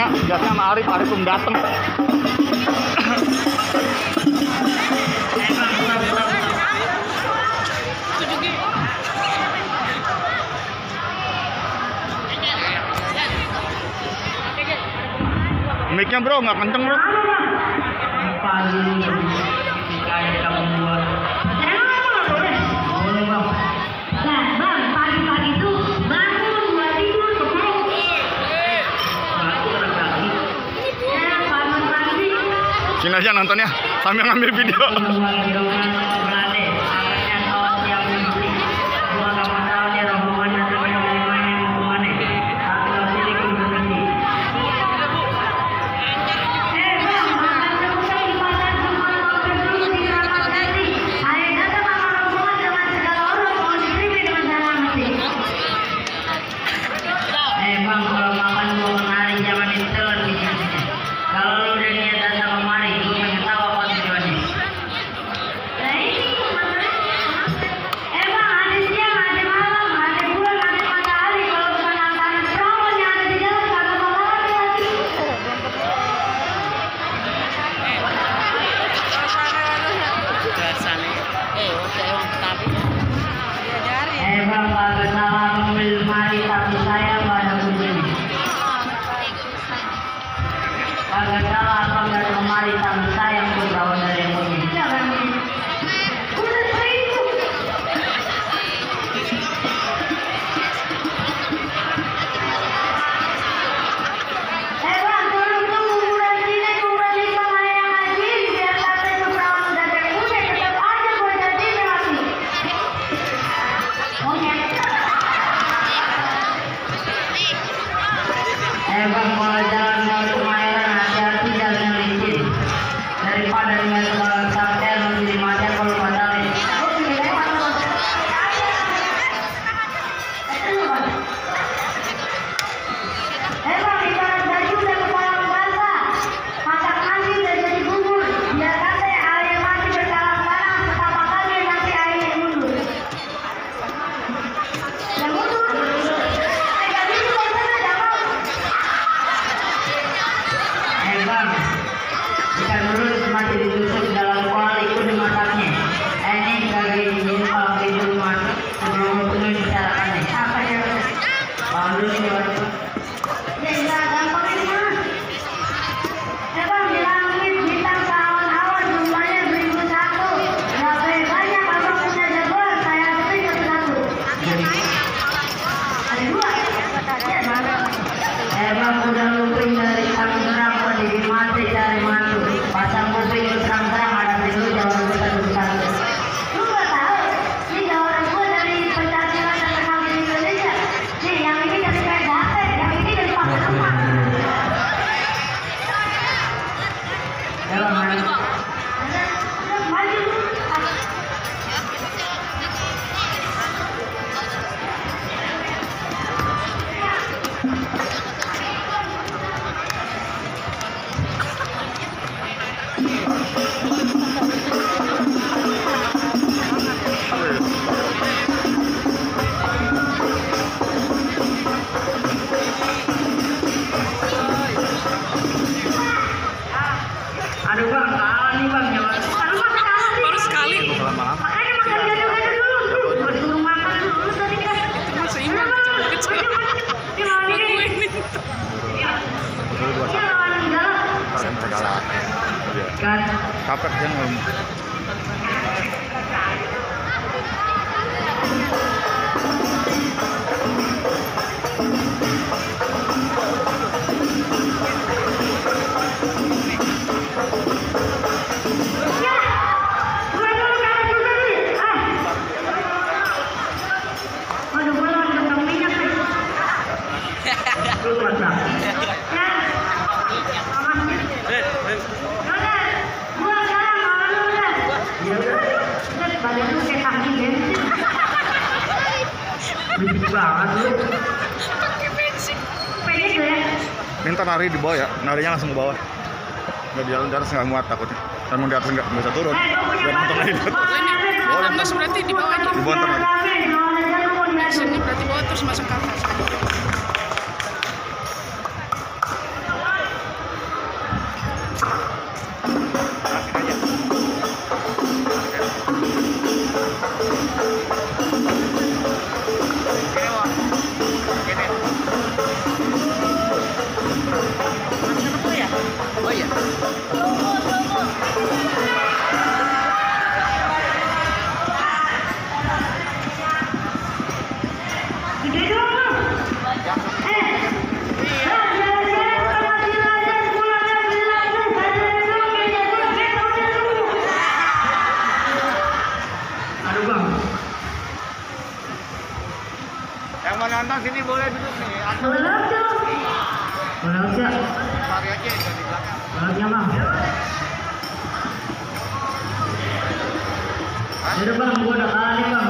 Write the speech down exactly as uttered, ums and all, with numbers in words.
biasanya sama Arif, Arif belum dateng. Mic-nya bro, nggak kenceng bro. Sini aja nontonnya sambil ngambil video. Kapek kan ngomong. Minta nari di bawah ya, narinya langsung ke bawah. Nggak di jalan, di atas nggak muat takutnya. Dan di atas nggak bisa turun. Biar nonton lagi. Boleh terus berarti di bawah aja. Di bawah ntar lagi. Sini berarti bawah terus masuk ke atas. nonton sini boleh duduk nih. Boleh aja. Boleh aja. Mari aja di belakang. Boleh aja bang. Udah bang, gua udah kali bang.